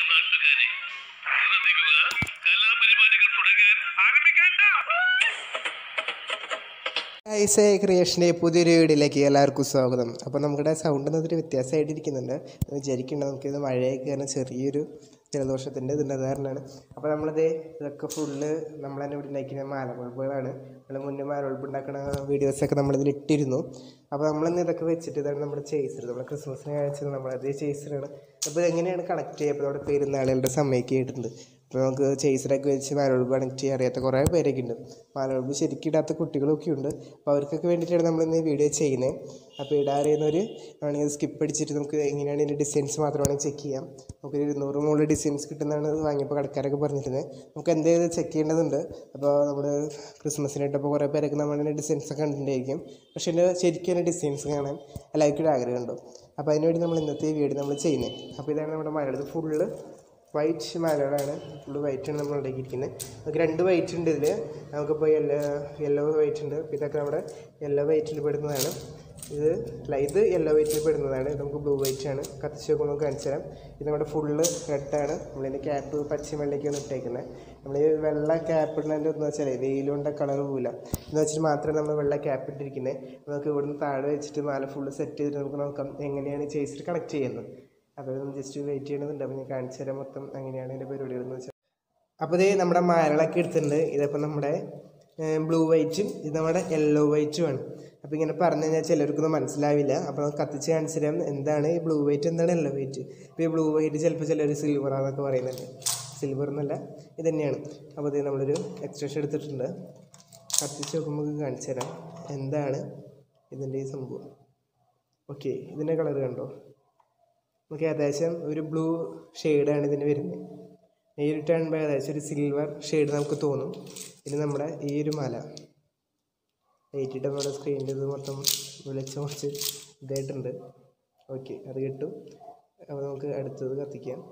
നാട്ടുകാരെ ശ്രദ്ധിക്കുക, കലാപരിപാടികൾ തുടങ്ങാൻ ആരംഭിക്കണ്ട. ഐസേ ക്രിയേഷൻ്റെ പുതിയൊരു വീഡിയോയിലേക്ക് എല്ലാവർക്കും സ്വാഗതം. അപ്പോൾ നമ്മുടെ സൗണ്ട് എന്നൊരു വ്യത്യാസമായിട്ടിരിക്കുന്നുണ്ട്. വിചാരിക്കേണ്ട നമുക്കിത് മഴയൊക്കെ കാരണം ചെറിയൊരു ജലദോഷത്തിൻ്റെ ഇതിൻ്റെ കാരണമാണ്. അപ്പോൾ നമ്മളിത് ഇതൊക്കെ ഫുള്ള് നമ്മൾ തന്നെ ഇവിടെ ഉണ്ടാക്കിയ മാലപ്പുഴകളാണ്. നമ്മൾ മുന്നേ മാലപ്പുഴ ഉണ്ടാക്കുന്ന വീഡിയോസൊക്കെ നമ്മളിതിൽ ഇട്ടിരുന്നു. അപ്പോൾ നമ്മളിന്ന് ഇതൊക്കെ വെച്ചിട്ട് ഇതാണ് നമ്മുടെ ചേസർ. നമ്മൾ ക്രിസ്മസിന് കാണിച്ചത് നമ്മളതേ ചേസറാണ്. അപ്പോൾ എങ്ങനെയാണ് കണക്ട് ചെയ്യുക? അപ്പോൾ നമ്മുടെ പെരുന്നാളുകളുടെ സമയമൊക്കെ ആയിട്ടുണ്ട്. അപ്പോൾ നമുക്ക് ചേസറൊക്കെ വെച്ച് മാലവെളുപ്പ് കണക്ട് ചെയ്യാൻ അറിയാത്ത കുറേ പേരൊക്കെ ഉണ്ട്. മാലവെളുപ്പ് ശരിക്കും ഇടാത്ത കുട്ടികളൊക്കെ ഉണ്ട്. അപ്പോൾ അവർക്കൊക്കെ വേണ്ടിയിട്ടാണ് നമ്മളിന്ന് വീഡിയോ ചെയ്യുന്നത്. അപ്പോൾ ഇടാറിയുന്നവർ ആണെങ്കിൽ സ്കിപ്പ് അടിച്ചിട്ട് നമുക്ക് എങ്ങനെയാണ് ഇതിൻ്റെ ഡിസൈൻസ് മാത്രമാണ് ചെക്ക് ചെയ്യാം. നമുക്കൊരു 200 മുകളിൽ ഡിസൈൻസ് കിട്ടുന്നതാണ് വാങ്ങിയപ്പോൾ കടക്കാരൊക്കെ പറഞ്ഞിരുന്നത്. നമുക്ക് എന്തെങ്കിലും ചെക്ക് ചെയ്യേണ്ടതുണ്ട്. അപ്പോൾ നമ്മൾ ക്രിസ്മസിനായിട്ടപ്പോൾ കുറേ പേരൊക്കെ നമ്മളിൻ്റെ ഡിസൈൻസൊക്കെ കണ്ടിട്ടുണ്ടായിരിക്കും. പക്ഷേ എൻ്റെ ശരിക്കും എൻ്റെ ഡിസൈൻസ് കാണാൻ എല്ലാവർക്കും ഒരു ആഗ്രഹമുണ്ടോ? അപ്പോൾ അതിനുവേണ്ടി നമ്മൾ ഇന്നത്തെ വീഡിയോ നമ്മൾ ചെയ്യുന്നത്. അപ്പോൾ ഇതാണ് നമ്മുടെ മലയാളത്തിൽ ഫുള്ള് വൈറ്റ് മാലകളാണ്. ഫുള്ള് വൈറ്റാണ് നമ്മൾ ഉണ്ടാക്കിയിരിക്കുന്നത്. നമുക്ക് 2 വൈറ്റ് ഉണ്ട് ഇതിൽ. നമുക്കിപ്പോൾ യെല്ലോ വൈറ്റ് ഉണ്ട്. ഇതൊക്കെ നമ്മുടെ യെല്ലോ വൈറ്റിൽ പെടുന്നതാണ്. ഇത് യെല്ലോ വൈറ്റിൽ പെടുന്നതാണ്. ഇത് നമുക്ക് ബ്ലൂ വൈറ്റ് ആണ്. കത്തിച്ച് നോക്കുമ്പോൾ നമുക്ക് കാണിച്ചു തരാം. ഇത് നമ്മുടെ ഫുള്ള് റെഡാണ്. നമ്മളിതിൻ്റെ ക്യാപ്പ് പച്ച വെള്ളയ്ക്കാണ് ഇട്ടേക്കുന്നത്. നമ്മൾ ഈ വെള്ള ക്യാപ്പ് ഇടുന്നതിൻ്റെ എന്ന് വെച്ചാൽ വെയിലുകൊണ്ട് കളർ പോവില്ല എന്ന് വെച്ചിട്ട് മാത്രമേ നമ്മൾ വെള്ള ക്യാപ്പ് ഇട്ടിരിക്കുന്നത്. നമുക്ക് ഇവിടുന്ന് താഴെ വെച്ചിട്ട് മാല ഫുള്ള് സെറ്റ് ചെയ്തിട്ട് നമുക്ക് നോക്കാം എങ്ങനെയാണ് ചേച്ചിട്ട് കണക്ട് ചെയ്യുന്നത്. അപ്പോൾ ഇതൊന്ന് ജസ്റ്റ് വെയിറ്റ് ചെയ്യണമെന്നുണ്ട്. അപ്പോൾ ഞാൻ കാണിച്ചു തരാം മൊത്തം എങ്ങനെയാണ് ഇതിൻ്റെ പരിപാടികളെന്ന് വെച്ചാൽ. അപ്പോൾ ഇത് നമ്മുടെ മാലകളൊക്കെ എടുത്തിട്ടുണ്ട്. ഇതിപ്പോൾ നമ്മുടെ ബ്ലൂ വൈറ്റും ഇത് നമ്മുടെ യെല്ലോ വൈറ്റുമാണ്. അപ്പോൾ ഇങ്ങനെ പറഞ്ഞു കഴിഞ്ഞാൽ ചിലർക്കൊന്നും മനസ്സിലാവില്ല. അപ്പോൾ നമുക്ക് കത്തിച്ച് കാണിച്ചു തരാം എന്താണ് ഈ ബ്ലൂ വൈറ്റ്, എന്താണ് യെല്ലോ വൈറ്റ്. ഇപ്പോൾ ഈ ബ്ലൂ വൈറ്റ് ചിലപ്പോൾ ചിലർ സിൽവറാന്നൊക്കെ പറയുന്നുണ്ട്. സിൽവർ എന്നല്ല, ഇത് തന്നെയാണ്. അപ്പോൾ ഇത് നമ്മളൊരു എക്സ്ട്രേഷൻ എടുത്തിട്ടുണ്ട്. കത്തിച്ച് നോക്കുമ്പോൾ കാണിച്ചു തരാം എന്താണ് ഇതിൻ്റെ ഈ സംഭവം. ഓക്കെ, ഇതിൻ്റെ കളർ കണ്ടോ? നമുക്ക് ഏകദേശം ഒരു ബ്ലൂ ഷെയ്ഡാണ് ഇതിന് വരുന്നത്. നേരിട്ട് കാണുമ്പോൾ ഏകദേശം ഒരു സിൽവർ ഷെയ്ഡ് നമുക്ക് തോന്നും. ഇനി നമ്മുടെ ഈ ഒരു മാല ലൈറ്റിട്ട് നമ്മുടെ സ്ക്രീനിൽ ഇത് മൊത്തം വിളിച്ച് കുറച്ച് ഇതായിട്ടുണ്ട്. ഓക്കെ, അത് കിട്ടും. അപ്പോൾ നമുക്ക് അടുത്തത് കത്തിക്കാം.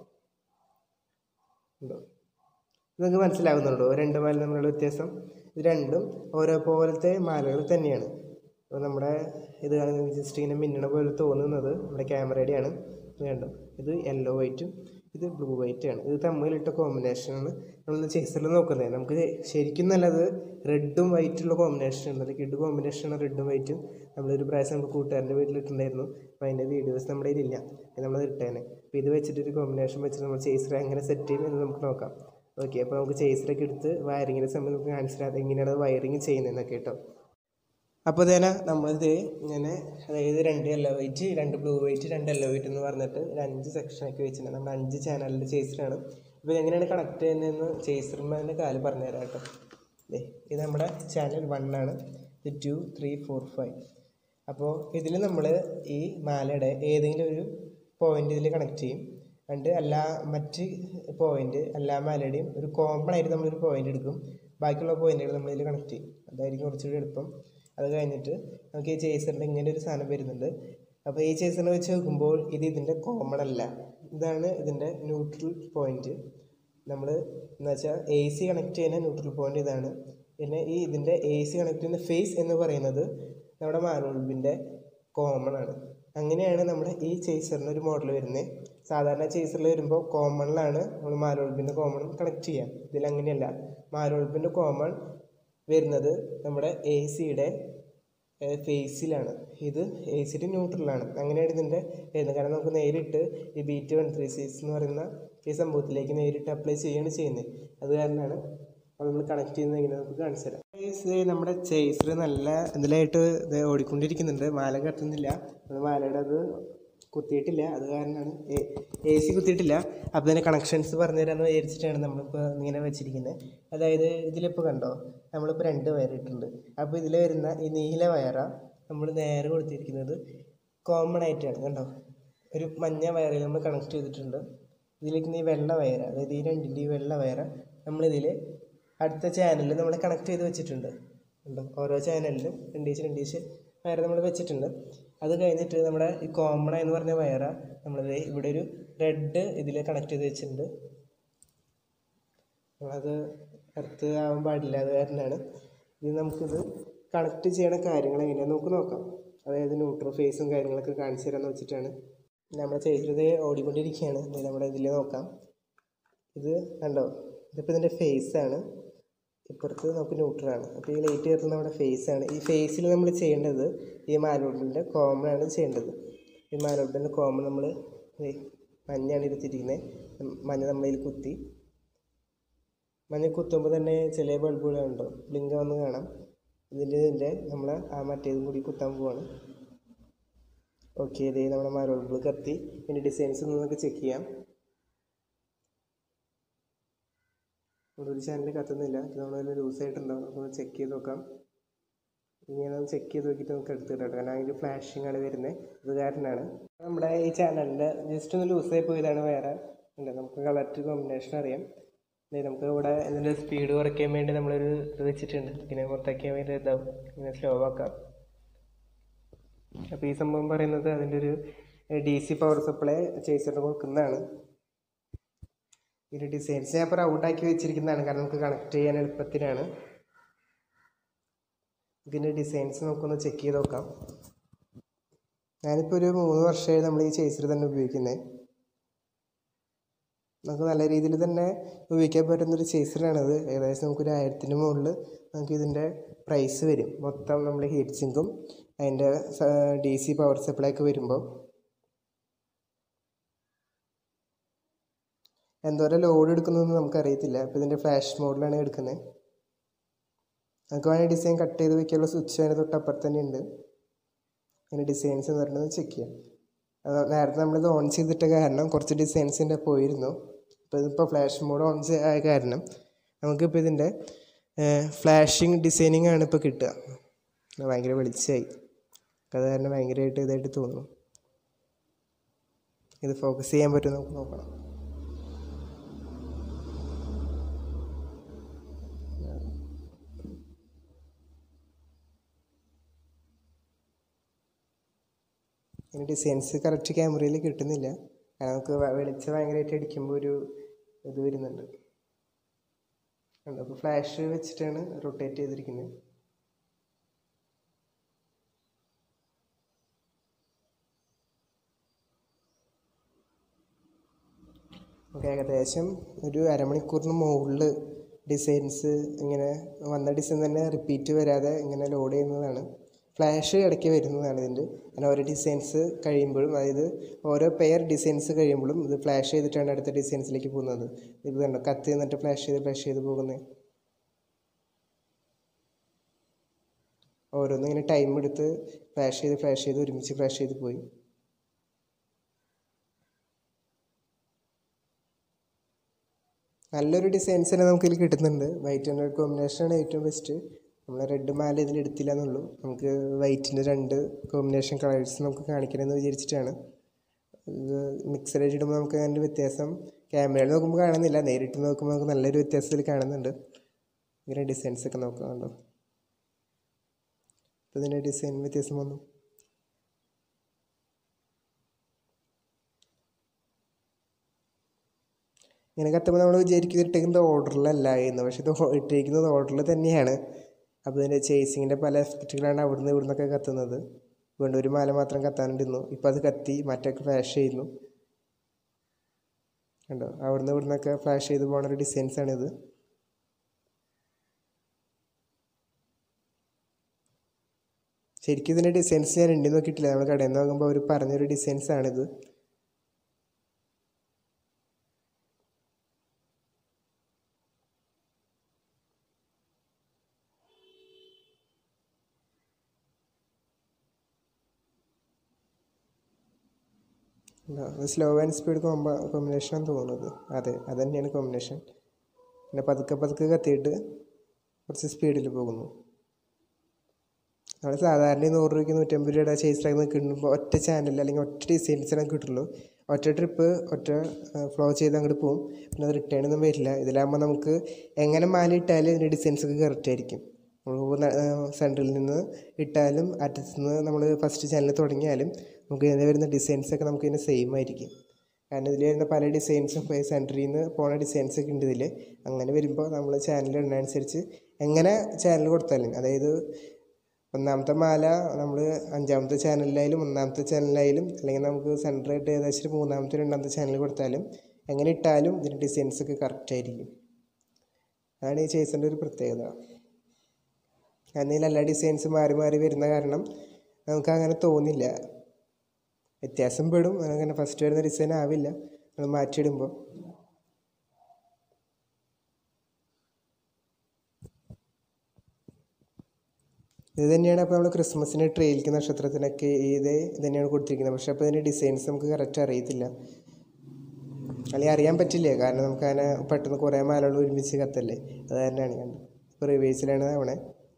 ഉണ്ടോ? നിങ്ങൾക്ക് മനസ്സിലാകുന്നുണ്ടോ 2 മാല തമ്മിലുള്ള വ്യത്യാസം? ഇത് രണ്ടും ഓരോ പോലത്തെ മാലകൾ തന്നെയാണ്. അപ്പോൾ നമ്മുടെ ഇത് ജസ്റ്റ് ഇങ്ങനെ മിന്നണ പോലെ തോന്നുന്നത് നമ്മുടെ ക്യാമറയുടെയാണ്. ഇത് കണ്ടോ? ഇത് യെല്ലോ വൈറ്റും ഇത് ബ്ലൂ വൈറ്റാണ്. ഇത് തമ്മിലിട്ട കോമ്പിനേഷനാണ് നമ്മളൊന്ന് ചേസറിൽ നോക്കുന്നത്. നമുക്ക് ശരിക്കും നല്ലത് റെഡും വൈറ്റുള്ള കോമ്പിനേഷനാണ്. അത് കിഡ് കോമ്പിനേഷനാണ് റെഡും വൈറ്റും. നമ്മളൊരു പ്രാവശ്യം നമ്മുടെ കൂട്ടുകാരൻ്റെ വീട്ടിലിട്ടുണ്ടായിരുന്നു. അപ്പോൾ അതിൻ്റെ വീഡിയോസ് നമ്മുടെ കയ്യിലില്ല, നമ്മളത് ഇട്ടേനെ. അപ്പോൾ ഇത് വെച്ചിട്ടൊരു കോമ്പിനേഷൻ വെച്ചിട്ട് നമ്മൾ ചേസർ എങ്ങനെ സെറ്റ് ചെയ്യും എന്ന് നമുക്ക് നോക്കാം. ഓക്കെ, അപ്പോൾ നമുക്ക് ചേസറൊക്കെ എടുത്ത് വയറിങ്ങിൻ്റെ സമയം നമുക്ക് കാണിച്ചിട്ട് എങ്ങനെയാണ് വയറിങ് ചെയ്യുന്നതെന്നൊക്കെ കേട്ടോ. അപ്പോൾ തന്നെ നമ്മളിത് ഇങ്ങനെ അതായത് 2 yellow white, 2 blue white, 2 yellow white എന്ന് പറഞ്ഞിട്ട് ഒരു 5 സെക്ഷനൊക്കെ വെച്ചിട്ടുണ്ട്. നമ്മൾ 5 ചാനലിൻ്റെ ചേസറാണ്. ഇപ്പോൾ എങ്ങനെയാണ് കണക്ട് ചെയ്യുന്നതെന്ന് ചേസറിൻ്റെ കാല് പറഞ്ഞുതരാം കേട്ടോ. ഇത് നമ്മുടെ ചാനൽ 1 ആണ്. ഇത് 2, 3, 4, 5. അപ്പോൾ ഇതിൽ നമ്മൾ ഈ മാലയുടെ ഏതെങ്കിലും ഒരു പോയിൻ്റ് ഇതിൽ കണക്ട് ചെയ്യും. മറ്റ് പോയിൻ്റ് എല്ലാ മാലയുടെയും ഒരു കോമൺ ആയിട്ട് നമ്മളൊരു പോയിൻ്റ് എടുക്കും. ബാക്കിയുള്ള പോയിൻ്റുകൾ നമ്മളിതിൽ കണക്ട് ചെയ്യും. അതായിരിക്കും കുറച്ചുകൂടി എളുപ്പം. അത് കഴിഞ്ഞിട്ട് നമുക്ക് ഈ ചേസറിൻ്റെ ഇങ്ങനെ ഒരു സാധനം വരുന്നുണ്ട്. അപ്പോൾ ഈ ചേസറിനെ വെച്ച് നോക്കുമ്പോൾ ഇതിൻ്റെ കോമൺ അല്ല. ഇതാണ് ഇതിൻ്റെ ന്യൂട്രൽ പോയിൻറ്റ്. നമ്മൾ എന്ന് വെച്ചാൽ AC കണക്ട് ചെയ്യുന്ന ന്യൂട്രൽ പോയിൻ്റ് ഇതാണ്. പിന്നെ ഇതിൻ്റെ AC കണക്ട് ചെയ്യുന്ന ഫേസ് എന്ന് പറയുന്നത് നമ്മുടെ മാലവെളുപ്പിൻ്റെ കോമൺ ആണ്. അങ്ങനെയാണ് നമ്മുടെ ഈ ചേസറിന് ഒരു മോഡൽ വരുന്നത്. സാധാരണ ചേസറിൽ വരുമ്പോൾ കോമണിലാണ് നമ്മൾ മാലവെളുപ്പിൻ്റെ കോമൺ കണക്ട് ചെയ്യാം. ഇതിലങ്ങനെയല്ല. മാലവെളുപ്പിൻ്റെ കോമൺ വരുന്നത് നമ്മുടെ ACയുടെ ഫേസിലാണ്. ഇത് ACയുടെ ന്യൂട്രലാണ്. അങ്ങനെയാണ് ഇതിൻ്റെ വരുന്നത്. കാരണം നമുക്ക് നേരിട്ട് ഈ BT136 എന്ന് പറയുന്ന ഈ സംഭവത്തിലേക്ക് നേരിട്ട് അപ്ലൈ ചെയ്യുകയാണ് ചെയ്യുന്നത്. അത് കാരണമാണ് നമ്മൾ കണക്ട് ചെയ്യുന്നത്. എങ്ങനെ നമുക്ക് കാണിച്ചു തരാം. നമ്മുടെ ചേസർ നല്ല ഇതിലായിട്ട് ഇത് ഓടിക്കൊണ്ടിരിക്കുന്നുണ്ട്. മാല കത്തുന്നില്ല. മാലയുടെ അത് കുത്തിയിട്ടില്ല. അത് കാരണമാണ് AC കുത്തിയിട്ടില്ല. അപ്പോൾ ഇതിൻ്റെ കണക്ഷൻസ് പറഞ്ഞു തരാമെന്ന് വിചാരിച്ചിട്ടാണ് നമ്മളിപ്പോൾ ഇങ്ങനെ വെച്ചിരിക്കുന്നത്. അതായത് ഇതിലിപ്പോൾ കണ്ടോ, നമ്മളിപ്പോൾ 2 വയർ ഇട്ടിട്ടുണ്ട്. അപ്പോൾ ഇതിൽ വരുന്ന ഈ നീല വയറാണ് നമ്മൾ നേരെ കൊടുത്തിരിക്കുന്നത് കോമൺ ആയിട്ടാണ്. കണ്ടോ, ഒരു മഞ്ഞ വയറിൽ നമ്മൾ കണക്ട് ചെയ്തിട്ടുണ്ട്. ഇതിലേക്ക് ഈ വെള്ള വയർ, അതായത് ഈ 2ൻ്റെ ഈ വെള്ള വയർ നമ്മളിതിൽ അടുത്ത ചാനലിൽ നമ്മൾ കണക്ട് ചെയ്ത് വെച്ചിട്ടുണ്ട്. കണ്ടോ, ഓരോ ചാനലിലും 2 വയർ നമ്മൾ വെച്ചിട്ടുണ്ട്. അത് കഴിഞ്ഞിട്ട് നമ്മുടെ ഈ കോമൺ എന്ന് പറഞ്ഞ വയറ നമ്മളിത് ഇവിടെ ഒരു റെഡ് ഇതിൽ കണക്ട് ചെയ്ത് വെച്ചിട്ടുണ്ട്. അത് അടുത്ത് ആവാൻ പാടില്ല. അത് കാരണമാണ് ഇത് നമുക്കിത് കണക്ട് ചെയ്യണ കാര്യങ്ങൾ എങ്ങനെയാണെന്ന് നമുക്ക് നോക്കാം. അതായത് ന്യൂട്രൽ ഫേസും കാര്യങ്ങളൊക്കെ കാണിച്ചു തരാമെന്ന് വെച്ചിട്ടാണ് നമ്മൾ ചെയ്തത്. ഓടിക്കൊണ്ടിരിക്കുകയാണ്. നമ്മുടെ ഇതിൽ നോക്കാം. ഇത് കണ്ടോ, ഇതിപ്പോൾ ഇതിൻ്റെ ഫേസാണ്, ഇപ്പുറത്ത് നമുക്ക് ന്യൂട്രലാണ്. അപ്പോൾ ഈ ലൈറ്റ് കയറുന്ന നമ്മുടെ ഫേസാണ്. ഈ ഫേസിൽ നമ്മൾ ചെയ്യേണ്ടത് ഈ മാലോഡിൻ്റെ കോമണാണ് ചെയ്യേണ്ടത്. ഈ മാലോഡിൻ്റെ കോമൺ നമ്മൾ മഞ്ഞാണ് എടുത്തിരിക്കുന്നത്. മഞ്ഞ നമ്മളിൽ കുത്തി, മഞ്ഞ കുത്തുമ്പോൾ തന്നെ ചില ബൾബുകളുണ്ടോ ബ്ലിങ്ക് വന്ന് കാണാം. ഇതിൻ്റെ നമ്മൾ ആ മറ്റേതും കൂടി കുത്താൻ പോവാണ്. ഓക്കെ, ഇതേ നമ്മുടെ മാലോഡ് കത്തി. ഇതിൻ്റെ ഡിസൈൻസ് ഒന്ന് നമുക്ക് ചെക്ക് ചെയ്യാം. ഇവിടെ ഒരു ചാനൽ കത്തുന്നില്ല, ഇത് നമ്മളതിൽ ലൂസായിട്ടുണ്ടാവും. നമുക്ക് ചെക്ക് ചെയ്ത് നോക്കാം. ഇങ്ങനെ ചെക്ക് ചെയ്ത് നോക്കിയിട്ട് നമുക്ക് എടുത്തിട്ടോ, കാരണം അതിൻ്റെ ഫ്ലാഷിങ് ആണ് വരുന്നത്, ഇത് കാരണമാണ്. നമ്മുടെ ഈ ചാനലിൽ ജസ്റ്റ് ഒന്ന് ലൂസായി പോയതാണ്, വേറെ ഉണ്ട്. നമുക്ക് കളർ കോമ്പിനേഷൻ അറിയാം. നമുക്ക് ഇവിടെ ഇതിൻ്റെ സ്പീഡ് കുറയ്ക്കാൻ വേണ്ടി നമ്മളൊരു ഇത് വെച്ചിട്ടുണ്ട്. ഇങ്ങനെ പുറത്താക്കാൻ വേണ്ടി ഇതാവും, ഇങ്ങനെ സ്ലോ ആക്കാം. അപ്പോൾ ഈ സംഭവം പറയുന്നത് അതിൻ്റെ ഒരു DC പവർ സപ്ലൈ ചേച്ചിട്ട് കൊടുക്കുന്നതാണ്. ഇതിൻ്റെ ഡിസൈൻസ് ഞാൻ ഇപ്പോൾ ഔട്ടാക്കി വെച്ചിരിക്കുന്നതാണ്, കാരണം നമുക്ക് കണക്ട് ചെയ്യാൻ എളുപ്പത്തിനാണ്. ഇതിൻ്റെ ഡിസൈൻസ് നമുക്കൊന്ന് ചെക്ക് ചെയ്ത് നോക്കാം. ഞാനിപ്പോൾ ഒരു 3 വർഷമായി നമ്മൾ ഈ ചേച്ചർ തന്നെ ഉപയോഗിക്കുന്നത്. നമുക്ക് നല്ല രീതിയിൽ തന്നെ ഉപയോഗിക്കാൻ പറ്റുന്നൊരു ചേസറാണിത്. ഏകദേശം നമുക്കൊരു 1000-ന് മുകളിൽ നമുക്ക് ഇതിൻ്റെ പ്രൈസ് വരും. മൊത്തം നമ്മൾ ഹീറ്റ് സിങ്കും അതിൻ്റെ DC പവർ സപ്ലൈ ഒക്കെ വരുമ്പോൾ എന്തോരം ലോഡ് എടുക്കുന്നതെന്ന് നമുക്കറിയത്തില്ല. അപ്പോൾ ഇതിൻ്റെ ഫ്ലാഷ് മോഡിലാണ് എടുക്കുന്നത്. നമുക്ക് വേണമെങ്കിൽ ഡിസൈൻ കട്ട് ചെയ്ത് വയ്ക്കാനുള്ള സ്വിച്ച് അതിന് തൊട്ടപ്പുറത്ത് തന്നെ ഉണ്ട്. അതിൻ്റെ ഡിസൈൻസ് എന്ന് പറയുന്നത് ചെക്ക് ചെയ്യാം. നേരത്തെ നമ്മളിത് ഓൺ ചെയ്തിട്ട കാരണം കുറച്ച് ഡിസൈൻസിൻ്റെ പോയിരുന്നു. അപ്പോൾ ഇതിപ്പോൾ ഫ്ലാഷ് മോഡ് ഓൺ ആയ കാരണം നമുക്കിപ്പോൾ ഇതിൻ്റെ ഫ്ലാഷിങ് ഡിസൈനിങ് ആണ് ഇപ്പോൾ കിട്ടുക. ഭയങ്കര വെളിച്ചമായി, അത് കാരണം ഭയങ്കരമായിട്ട് ഇതായിട്ട് തോന്നുന്നു. ഇത് ഫോക്കസ് ചെയ്യാൻ പറ്റും, നമുക്ക് നോക്കണം. ഇതിന് ഡിസൈൻസ് കറക്റ്റ് ക്യാമറയിൽ കിട്ടുന്നില്ല, കാരണം നമുക്ക് വെളിച്ചം ഭയങ്കരമായിട്ട് അടിക്കുമ്പോൾ ഒരു ഇത് വരുന്നുണ്ട്. അപ്പോൾ ഫ്ലാഷ് വെച്ചിട്ടാണ് റൊട്ടേറ്റ് ചെയ്തിരിക്കുന്നത്. നമുക്ക് ഏകദേശം ഒരു അരമണിക്കൂറിന് മുകളിൽ ഡിസൈൻസ് ഇങ്ങനെ വന്ന ഡിസൈൻ തന്നെ റിപ്പീറ്റ് വരാതെ ഇങ്ങനെ ലോഡ് ചെയ്യുന്നതാണ്. ഫ്ലാഷ് ഇടയ്ക്ക് വരുന്നതാണ് ഇതിൻ്റെ. അങ്ങനെ ഓരോ ഡിസൈൻസ് കഴിയുമ്പോഴും, അതായത് ഓരോ പെയർ ഡിസൈൻസ് കഴിയുമ്പോഴും ഇത് ഫ്ലാഷ് ചെയ്തിട്ടാണ് അടുത്ത ഡിസൈൻസിലേക്ക് പോകുന്നത്. ഇത് കണ്ടോ, കത്ത് നിന്നിട്ട് ഫ്ലാഷ് ചെയ്ത് പോകുന്നത്. ഓരോന്നും ഇങ്ങനെ ടൈം എടുത്ത് ഫ്ലാഷ് ചെയ്ത് ഒരുമിച്ച് ഫ്ലാഷ് ചെയ്ത് പോയി. നല്ലൊരു ഡിസൈൻസ് തന്നെ നമുക്കിതിൽ കിട്ടുന്നുണ്ട്. വൈറ്റ് ആൻഡ് റെഡ് കോമ്പിനേഷനാണ് ഏറ്റവും ബെസ്റ്റ്. നമ്മൾ റെഡ് മാല ഇതിൽ എടുത്തില്ല എന്നുള്ളൂ. നമുക്ക് വൈറ്റിൻ്റെ 2 കോമ്പിനേഷൻ കളേഴ്സ് നമുക്ക് കാണിക്കണമെന്ന് വിചാരിച്ചിട്ടാണ്. ഇത് മിക്സഡ് ഇടുമ്പോൾ നമുക്ക് അതിൻ്റെ വ്യത്യാസം ക്യാമറയിൽ നോക്കുമ്പോൾ കാണുന്നില്ല, നേരിട്ട് നോക്കുമ്പോൾ നമുക്ക് നല്ലൊരു വ്യത്യാസത്തിൽ കാണുന്നുണ്ട്. ഇങ്ങനെ ഡിസൈൻസൊക്കെ നോക്കാറുണ്ടോ, അപ്പോൾ ഇതിൻ്റെ ഡിസൈൻ വ്യത്യാസം വന്നു. ഇങ്ങനെ കത്തുമ്പോൾ നമ്മൾ വിചാരിക്കും ഇട്ടിരിക്കുന്നത് ഓർഡറിലല്ല എന്ന്, പക്ഷേ ഇത് ഇട്ടിരിക്കുന്നത് ഓർഡറിൽ തന്നെയാണ്. അപ്പോൾ ഇതിൻ്റെ ചേസിങ്ങിൻ്റെ പല എഫക്റ്റുകളാണ് അവിടുന്ന് ഇവിടുന്നൊക്കെ കത്തുന്നത്. വീണ്ടും ഒരു മാല മാത്രം കത്താനുണ്ടിരുന്നു, ഇപ്പോൾ അത് കത്തി മറ്റൊക്കെ ഫ്ലാഷ് ചെയ്യുന്നു. കണ്ടോ, അവിടുന്ന് ഇവിടുന്നൊക്കെ ഫ്ലാഷ് ചെയ്ത് പോകുന്ന ഒരു ഡിസൈൻസാണിത്. ശരിക്കും ഇതിൻ്റെ ഡിസൈൻസ് ഞാൻ രണ്ടും നോക്കിയിട്ടില്ല, നമ്മൾ കടയിൽ നിന്ന് നോക്കുമ്പോൾ അവർ പറഞ്ഞൊരു ഡിസൈൻസാണിത്. സ്ലോ ആൻഡ് സ്പീഡ് കോമ്പിനേഷനാണ് തോന്നുന്നത്. അതെ, അത് തന്നെയാണ് കോമ്പിനേഷൻ. പിന്നെ പതുക്കെ കത്തിയിട്ട് കുറച്ച് സ്പീഡിൽ പോകുന്നു. നമ്മൾ സാധാരണ 100 രൂപയ്ക്ക് 150 രൂപയുടെ ചേസിലായി കിട്ടുമ്പോൾ ഒറ്റ ചാനലിൽ അല്ലെങ്കിൽ ഒറ്റ ഡിസൈൻസിനെ കിട്ടുള്ളൂ. ഒറ്റ ട്രിപ്പ് ഒറ്റ ഫ്ലോ ചെയ്ത് അങ്ങോട്ട് പോകും, പിന്നെ അത് റിട്ടേൺ ഒന്നും വരില്ല. ഇതിലാകുമ്പോൾ നമുക്ക് എങ്ങനെ മാല ഇട്ടാലും ഇതിൻ്റെ ഡിസൈൻസൊക്കെ കറക്റ്റ് ആയിരിക്കും. സെൻറ്ററിൽ നിന്ന് ഇട്ടാലും അറ്റത്ത് നിന്ന് നമ്മൾ ഫസ്റ്റ് ചാനൽ തുടങ്ങിയാലും നമുക്ക് ഇതിൽ വരുന്ന ഡിസൈൻസൊക്കെ നമുക്ക് ഇതിന് സെയിം ആയിരിക്കും. കാരണം ഇതിൽ വരുന്ന പല ഡിസൈൻസും സെൻറ്ററിൽ നിന്ന് പോണ ഡിസൈൻസൊക്കെ ഉണ്ട് ഇതിൽ. അങ്ങനെ വരുമ്പോൾ നമ്മൾ ചാനൽ ഇടുന്നതനുസരിച്ച് എങ്ങനെ ചാനൽ കൊടുത്താലും, അതായത് ഒന്നാമത്തെ മാല നമ്മൾ 5ാമത്തെ ചാനലിലായാലും 1ാമത്തെ ചാനലിലായാലും, അല്ലെങ്കിൽ നമുക്ക് സെൻറ്ററായിട്ട് ഏകദേശം 3ാമത്തെ 2ാമത്തെ ചാനൽ കൊടുത്താലും എങ്ങനെ ഇട്ടാലും ഇതിൻ്റെ ഡിസൈൻസൊക്കെ കറക്റ്റായിരിക്കും. അതാണ് ഈ ചേസിൻ്റെ ഒരു പ്രത്യേകത. കാരണം എല്ലാ ഡിസൈൻസ് മാറി മാറി വരുന്ന കാരണം നമുക്ക് അങ്ങനെ തോന്നില്ല, വ്യത്യാസം പെടും. അങ്ങനെ ഫസ്റ്റ് വരുന്ന ഡിസൈൻ ആവില്ല നമ്മൾ മാറ്റിയിടുമ്പോൾ. ഇത് തന്നെയാണ് അപ്പോൾ നമ്മൾ ക്രിസ്മസിന് ട്രെയിലേക്ക് നക്ഷത്രത്തിനൊക്കെ ഇത് തന്നെയാണ് കൊടുത്തിരിക്കുന്നത്. പക്ഷേ അപ്പോൾ ഇതിൻ്റെ ഡിസൈൻസ് നമുക്ക് കറക്റ്റ് അറിയത്തില്ല, അല്ലെങ്കിൽ അറിയാൻ പറ്റില്ല. കാരണം നമുക്കങ്ങനെ പെട്ടെന്ന് കുറേ മാലകൾ ഒരുമിച്ച് കത്തല്ലേ, അത് തന്നെയാണ് കണ്ടത്. ഇപ്പോൾ റിവേഴ്സിലാണ് അവിടെ.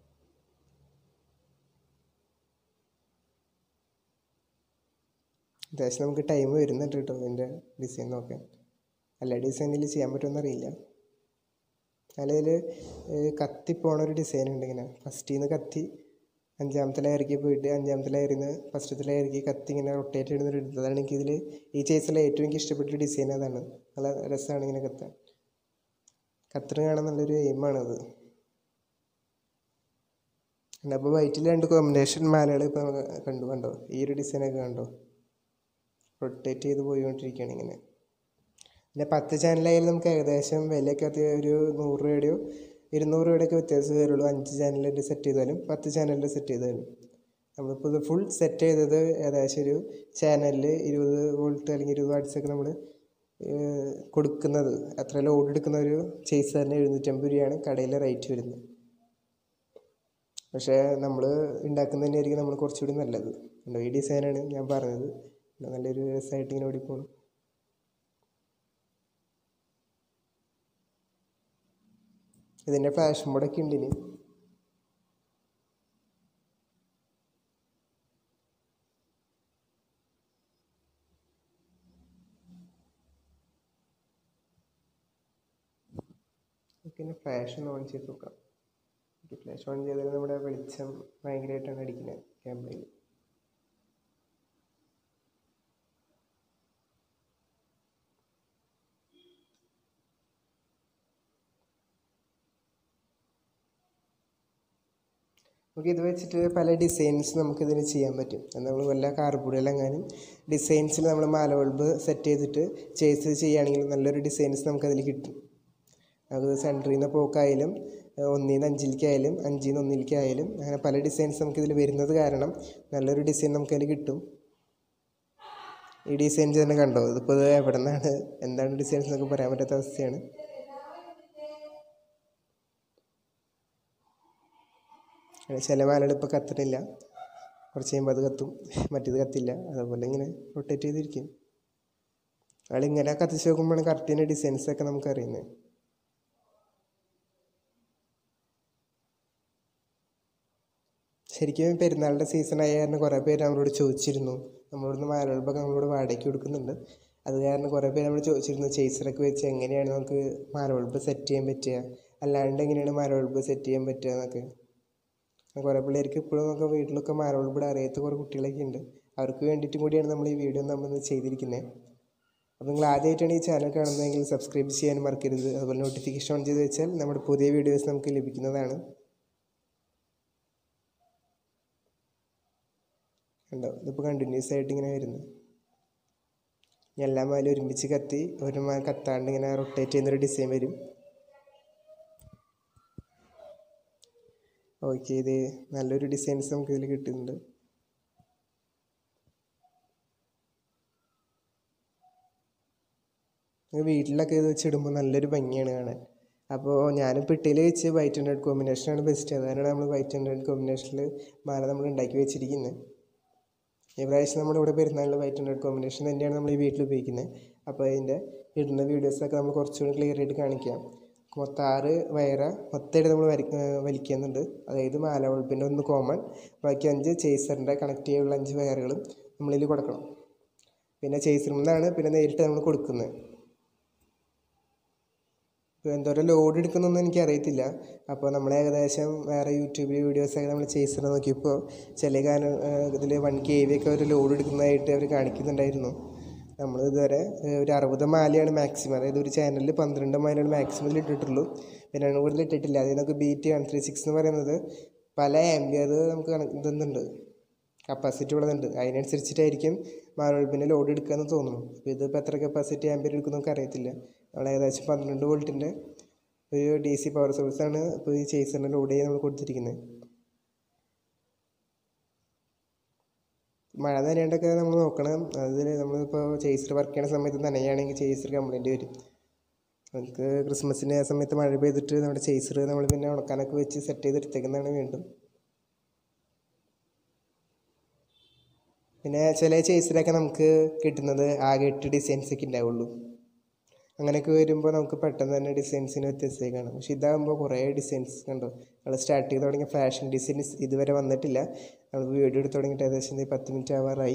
അത്യാവശ്യം നമുക്ക് ടൈം വരുന്നുണ്ട് കേട്ടോ ഇതിൻ്റെ ഡിസൈൻ നോക്കാൻ. എല്ലാ ഡിസൈനിൽ ചെയ്യാൻ പറ്റുമെന്നറിയില്ല. അതിൽ കത്തിപ്പോണൊരു ഡിസൈൻ ഉണ്ട്. ഇങ്ങനെ ഫസ്റ്റിൽ നിന്ന് കത്തി 5ാമത്തെ ലെയറിലേക്ക് പോയിട്ട് 5ാമത്തെ ലെയറിൽ നിന്ന് ഫസ്റ്റത്തെ ലെയറിലേക്ക് കത്തി ഇങ്ങനെ റൊട്ടേറ്റ് ചെയ്യുന്നൊരു എടുത്തത്. അതാണ് എനിക്കിതിൽ ഈ ചേസിൽ ഏറ്റവും എനിക്ക് ഇഷ്ടപ്പെട്ടൊരു ഡിസൈൻ അതാണ്. നല്ല രസമാണ് ഇങ്ങനെ കത്താൻ. കത്തിന് കാണാൻ നല്ലൊരു എയിമാണത്. അപ്പോൾ വൈറ്റിൽ 2 കോമ്പിനേഷൻ മാലകൾ ഇപ്പോൾ കണ്ടോ. ഈ ഒരു ഡിസൈനൊക്കെ കണ്ടോ, റൊട്ടേറ്റ് ചെയ്ത് പോയിക്കൊണ്ടിരിക്കുകയാണ് ഇങ്ങനെ. പിന്നെ 10 ചാനലായാലും നമുക്ക് ഏകദേശം വിലയൊക്കെ ഒരു 100 രൂപയുടെയോ 200 രൂപയുടെയൊക്കെ വ്യത്യാസം വരുള്ളൂ. 5 ചാനലിൻ്റെ സെറ്റ് ചെയ്താലും 10 ചാനലിൻ്റെ സെറ്റ് ചെയ്താലും. നമ്മളിപ്പോൾ ഇത് ഫുൾ സെറ്റ് ചെയ്തത് ഏകദേശം ഒരു ചാനലിൽ 20 വോൾട്ട് അല്ലെങ്കിൽ 20 വാട്ട്സൊക്കെ നമ്മൾ കൊടുക്കുന്നത്, അത്ര ലോഡ് എടുക്കുന്ന ഒരു ചേസറിന് 750 രൂപയാണ് കടയിലെ റേറ്റ് വരുന്നത്. പക്ഷേ നമ്മൾ ഉണ്ടാക്കുന്നത് തന്നെയായിരിക്കും നമ്മൾ കുറച്ചുകൂടി നല്ലത്. ഈ ഡിസൈനാണ് ഞാൻ പറഞ്ഞത്. നല്ലൊരു രസമായിട്ട് ഇങ്ങനെ ഓടിപ്പോണം. ഇതിൻ്റെ ഫ്ലാഷ് മോഡൊക്കെ ഉണ്ട്. ഇനി പിന്നെ ഫ്ലാഷ് ഒന്ന് ഓൺ ചെയ്ത് നോക്കാം. ഫ്ലാഷ് ഓൺ ചെയ്താൽ നമ്മുടെ വെളിച്ചം ഭയങ്കരമായിട്ടാണ് അടിക്കുന്നത് ക്യാമറയിൽ. നമുക്ക് ഇത് വെച്ചിട്ട് പല ഡിസൈൻസ് നമുക്കിതിൽ ചെയ്യാൻ പറ്റും. നമ്മൾ വല്ല കാർബോർഡിലെങ്ങാനും ഡിസൈൻസിൽ നമ്മൾ മാല ബൾബ് സെറ്റ് ചെയ്തിട്ട് ചേസ് ചെയ്യുകയാണെങ്കിൽ നല്ലൊരു ഡിസൈൻസ് നമുക്കതിൽ കിട്ടും. അത് സെൻറ്ററിൽ നിന്ന് പോക്കായാലും 1-ൽ നിന്ന് 5-ലേക്കായാലും 5-ൽ നിന്ന് 1-ലേക്കായാലും അങ്ങനെ പല ഡിസൈൻസ് നമുക്കിതിൽ വരുന്നത് കാരണം നല്ലൊരു ഡിസൈൻ നമുക്കതിൽ കിട്ടും. ഈ ഡിസൈൻസ് തന്നെ കണ്ടോ, ഇതിപ്പോൾ ഇത് എവിടെ നിന്നാണ് എന്താണ് ഡിസൈൻസ് എന്നൊക്കെ പറയാൻ പറ്റാത്ത അവസ്ഥയാണ്. ചില മാലകൾ ഇപ്പോൾ കത്തണില്ല, കുറച്ച് കഴിയുമ്പോൾ അത് കത്തും, മറ്റേത് കത്തില്ല. അതുപോലെ ഇങ്ങനെ റൊട്ടേറ്റ് ചെയ്തിരിക്കും. അതിങ്ങനെ കത്തിച്ച് നോക്കുമ്പോഴാണ് കറക്റ്റിൻ്റെ ഡിസൈൻസൊക്കെ നമുക്കറിയുന്നത്. ശരിക്കും പെരുന്നാളിൻ്റെ സീസണായ കാരണം കുറേ പേര് നമ്മളോട് ചോദിച്ചിരുന്നു. നമ്മളോട് മാല ബൾബൊക്കെ നമ്മളോട് വാടകയ്ക്ക് കൊടുക്കുന്നുണ്ട്. അത് കാരണം കുറേ പേര് നമ്മൾ ചോദിച്ചിരുന്നു ചേസറൊക്കെ വെച്ച് എങ്ങനെയാണ് നമുക്ക് മാല ബൾബ് സെറ്റ് ചെയ്യാൻ പറ്റുക, അല്ലാണ്ട് എങ്ങനെയാണ് മാല ബൾബ് സെറ്റ് ചെയ്യാൻ പറ്റുക എന്നൊക്കെ. കുറേ പിള്ളേർക്ക് ഇപ്പോഴും നമുക്ക് വീട്ടിലൊക്കെ മാല ബൾബ് ഇടാൻ അറിയാത്ത കുറേ കുട്ടികളൊക്കെ ഉണ്ട്. അവർക്ക് വേണ്ടിയിട്ടും കൂടിയാണ് നമ്മൾ ഈ വീഡിയോ നമ്മൾ ചെയ്തിരിക്കുന്നത്. അപ്പോൾ നിങ്ങൾ ആദ്യമായിട്ടാണ് ഈ ചാനൽ കാണുന്നതെങ്കിൽ സബ്സ്ക്രൈബ് ചെയ്യാൻ മറക്കരുത്. അതുപോലെ നോട്ടിഫിക്കേഷൻ ഓൺ ചെയ്ത് വെച്ചാൽ നമ്മുടെ പുതിയ വീഡിയോസ് നമുക്ക് ലഭിക്കുന്നതാണ്. ഉണ്ടോ, ഇതിപ്പോൾ കണ്ടിന്യൂസ് ആയിട്ട് ഇങ്ങനെ വരുന്നത്. എല്ലാ മാലും ഒരുമിച്ച് കത്തി ഒരു മാല കത്താണ്ട് ഇങ്ങനെ റൊട്ടേറ്റ് ചെയ്യുന്നൊരു ഡിസൈൻ വരും. ഓക്കെ, ഇത് നല്ലൊരു ഡിസൈൻസ് നമുക്ക് ഇതിൽ കിട്ടുന്നുണ്ട്. വീട്ടിലൊക്കെ ഇത് വെച്ചിടുമ്പോൾ നല്ലൊരു ഭംഗിയാണ് കാണാൻ. അപ്പോൾ ഞാനിപ്പോൾ ഇട്ടയിൽ വെച്ച് വൈറ്റ് ആൻഡ് റെഡ് കോമ്പിനേഷനാണ് ബെസ്റ്റ്. അതാണ് നമ്മൾ വൈറ്റ് ആൻഡ് റെഡ് കോമ്പിനേഷനിൽ മാല നമ്മൾ ഉണ്ടാക്കി വെച്ചിരിക്കുന്നത്. ഈ പ്രാവശ്യം നമ്മളിവിടെ പെരുന്നാളിൽ വൈറ്റ് ആൻഡ് റെഡ് കോമ്പിനേഷൻ തന്നെയാണ് നമ്മൾ ഈ വീട്ടിൽ ഉപയോഗിക്കുന്നത്. അപ്പോൾ അതിൻ്റെ ഇടുന്ന വീഡിയോസൊക്കെ നമ്മൾ കുറച്ചുകൂടി ക്ലിയർ ആയിട്ട് കാണിക്കാം. മൊത്തം 6 വയറ് മൊത്തമായിട്ട് നമ്മൾ വലിക്കുന്നുണ്ട്. അതായത് മാല ബൾബിൻ്റെ 1 കോമൺ, ബാക്കി 5 ചേസറിൻ്റെ കണക്ട് ചെയ്യാനുള്ള 5 വയറുകളും നമ്മളിൽ കൊടുക്കണം. പിന്നെ ചേസറിൽ നിന്നാണ് പിന്നെ നേരിട്ട് നമ്മൾ കൊടുക്കുന്നത്. ഇപ്പോൾ എന്തോരം ലോഡ് എടുക്കുന്നൊന്നും എനിക്കറിയത്തില്ല. അപ്പോൾ നമ്മൾ ഏകദേശം വേറെ യൂട്യൂബിൽ വീഡിയോസൊക്കെ നമ്മൾ ചേസർ നോക്കിയപ്പോൾ ചില കാരണം ഇതിൽ 1 kV ഒക്കെ ഒരു ലോഡ് എടുക്കുന്നതായിട്ട് അവർ കാണിക്കുന്നുണ്ടായിരുന്നു. നമ്മൾ ഇതുവരെ ഒരു 60 മാലയാണ് മാക്സിമം, അതായത് ഒരു ചാനലിൽ 12 മാലയാണ് മാക്സിമം ഇട്ടിട്ടുള്ളൂ. പിന്നെ കൂടുതൽ ഇട്ടിട്ടില്ല. അതിൽ നമുക്ക് BT 136 എന്ന് പറയുന്നത് പല ആംബിയർ നമുക്ക് ഇതുന്നുണ്ട്, കപ്പാസിറ്റി ഉള്ളതുണ്ട്. അതിനനുസരിച്ചിട്ടായിരിക്കും മാർബിളിൻ്റെ ലോഡ് എടുക്കുകയെന്ന് തോന്നുന്നു. അപ്പോൾ ഇതിപ്പോൾ എത്ര കപ്പാസിറ്റി ആംപിയർ എടുക്കും നമുക്ക് അറിയത്തില്ല. നമ്മൾ ഏകദേശം 12 വോൾട്ടിൻ്റെ ഒരു DC പവർ സോഴ്സാണ് ഇപ്പോൾ ഈ ചേസറിൻ്റെ ലോഡ് ചെയ്യാൻ നമ്മൾ കൊടുത്തിരിക്കുന്നത്. മഴ നനയാണ്ടൊക്കെ നമ്മൾ നോക്കണം. അതിൽ നമ്മളിപ്പോൾ ചേസർ വർക്ക് ചെയ്യുന്ന സമയത്ത് നനയുകയാണെങ്കിൽ ചേസർ കംപ്ലൈൻറ്റ് വരും. നമുക്ക് ക്രിസ്മസിൻ്റെ ആ സമയത്ത് മഴ പെയ്തിട്ട് നമ്മുടെ ചേസർ നമ്മൾ പിന്നെ ഉണക്കാനൊക്കെ വെച്ച് സെറ്റ് ചെയ്തെടുത്തേക്കുന്നതാണ് വീണ്ടും. പിന്നെ ചില ചേസറൊക്കെ നമുക്ക് കിട്ടുന്നത് ആകെ 8 ഡിസൈൻസൊക്കെ ഉണ്ടാവുള്ളൂ. അങ്ങനെയൊക്കെ വരുമ്പോൾ നമുക്ക് പെട്ടെന്ന് തന്നെ ഡിസൈൻസിന് വ്യത്യസ്തമായി കാണാം. പക്ഷെ ഇതാകുമ്പോൾ കുറേ ഡിസൈൻസ് കണ്ടോ. നമ്മൾ സ്റ്റാർട്ട് ചെയ്ത് തുടങ്ങിയ ഫാഷൻ ഡിസൈൻസ് ഇതുവരെ വന്നിട്ടില്ല. നമ്മൾ വീഡിയോ എടുത്ത് തുടങ്ങിയിട്ട് ഏകദേശം 10 മിനിറ്റ് ആവാറായി.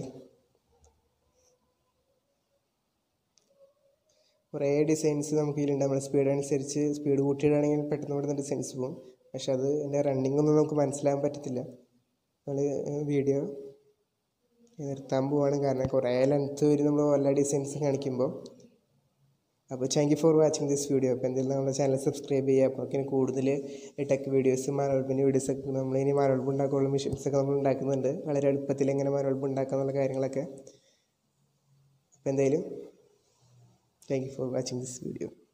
കുറേ ഡിസൈൻസ് നമുക്ക് ഇതിലുണ്ട്. നമ്മൾ സ്പീഡ് അനുസരിച്ച് സ്പീഡ് കൂട്ടിയിടുകയാണെങ്കിൽ പെട്ടെന്ന് പെട്ടെന്ന് ഡിസൈൻസ് പോകും. പക്ഷെ അത് എൻ്റെ റണ്ണിങ് ഒന്നും നമുക്ക് മനസ്സിലാകാൻ പറ്റത്തില്ല. നമ്മൾ വീഡിയോ നിർത്താൻ പോവാണ്, കാരണം കുറേ ലെങ്ത്ത് വരും നമ്മൾ എല്ലാ ഡിസൈൻസും കാണിക്കുമ്പോൾ. അപ്പോൾ thank you for watching this video. അപ്പോൾ എന്തെങ്കിലും നമ്മുടെ ചാനൽ സബ്സ്ക്രൈബ് ചെയ്യുക. അപ്പോൾ ഒക്കെ കൂടുതൽ ടെക് വീഡിയോസ്, മാനുവൽബിൻ്റെ വീഡിയോസൊക്കെ നമ്മളിനി മാനുവൽബ് ഉണ്ടാക്കാനുള്ള മെഷീൻസൊക്കെ നമ്മൾ ഉണ്ടാക്കുന്നുണ്ട്. വളരെ എളുപ്പത്തിൽ എങ്ങനെ മാനുവൽബ് ഉണ്ടാക്കുക എന്നുള്ള കാര്യങ്ങളൊക്കെ. അപ്പോൾ എന്തായാലും thank you for watching this video.